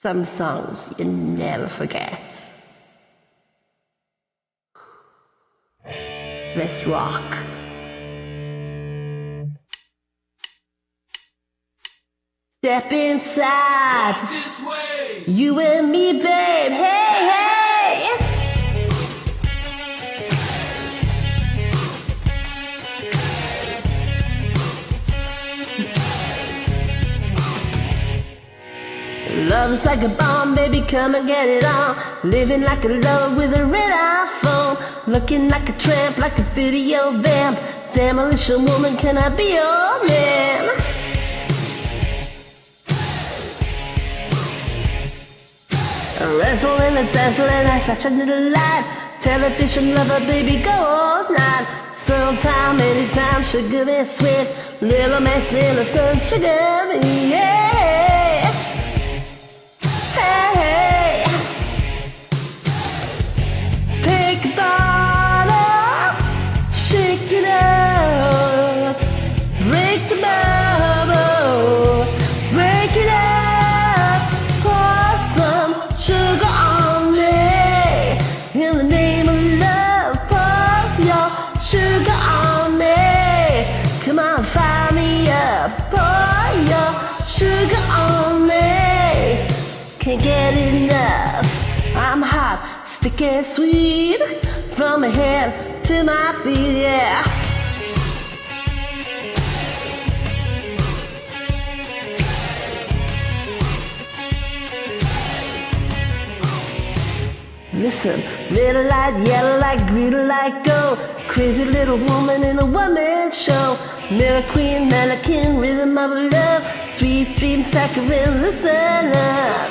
Some songs you never forget. Let's rock. Step inside. Walk this way. You and me, babe. Hey, hey. Love's like a bomb, baby, come and get it on. Living like a lover with a red iPhone. Looking like a tramp, like a video vamp. Demolition woman, can I be your man? Wrestle in the dazzle and I flash a little light. Television lover, baby, go all night. Sometime, anytime, sugar and sweet. Little mess innocent, sugar, yeah. Hey, take a bottle, shake it up, break the bubble, break it up, pour some sugar on me. In the name of love, pour your sugar on me. Come on, fire me up, pour your sugar on me. Can't get enough. I'm hot, sticky, sweet, from my head to my feet, yeah. Listen, red light, yellow light, green light, go. Crazy little woman in a one-man show. Mirror queen, mannequin, rhythm of love. Sweet dreams, saccharine, listen up.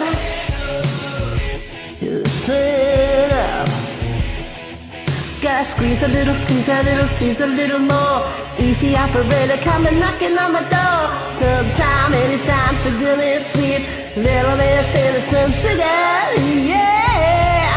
Listen up. Gotta squeeze a little, squeeze a little, squeeze a little more. Easy operator coming knocking on my door. Sometime, anytime, sugar and sweet. Little bit innocent sugar, yeah.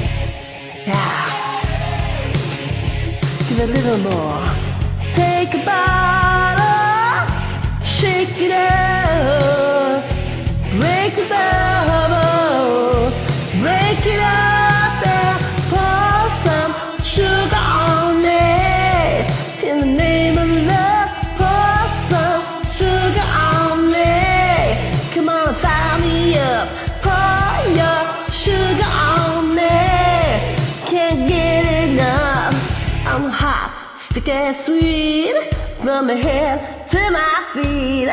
Give a little more. Take a bottle, shake it up, break the bubble, break it up and pour some sugar on me. In the name of love, pour some sugar on me. Come on, fire me up, pour your sugar on me. Can't get enough. I'm hot, sticky, sweet, from my head to my feet.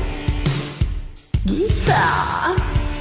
Guitar.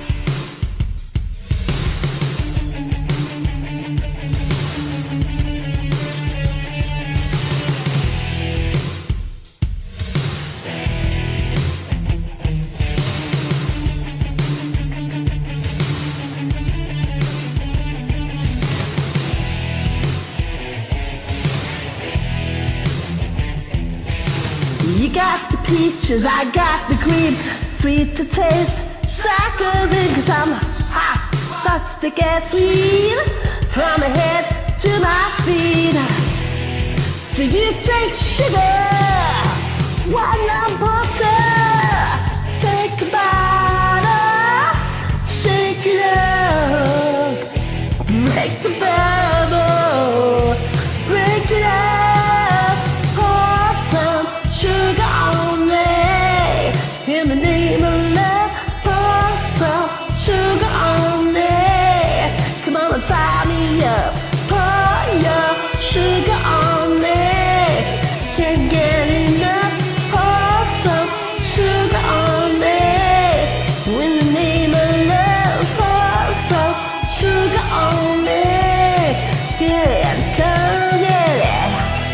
You got the peaches, I got the cream. Sweet to taste, saccharine. Cause I'm hot, sticky, sweet, from my head to my feet. Do you take sugar? One number two. Take a bottle, shake it up, break the bubble, break it up, pour some sugar on me. In the name of love, pour some sugar on me. Come on and fire me up, pour your sugar on me. Can't get enough, pour some sugar on me. In the name of love, pour some sugar on me. Yeah, come get it.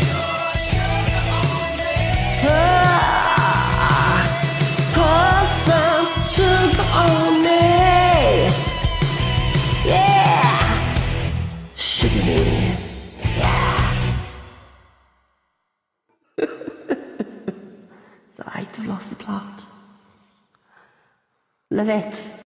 Pour some sugar on me. Yeah. Sugar baby. Yeah. I hate to have lost the plot. Love it.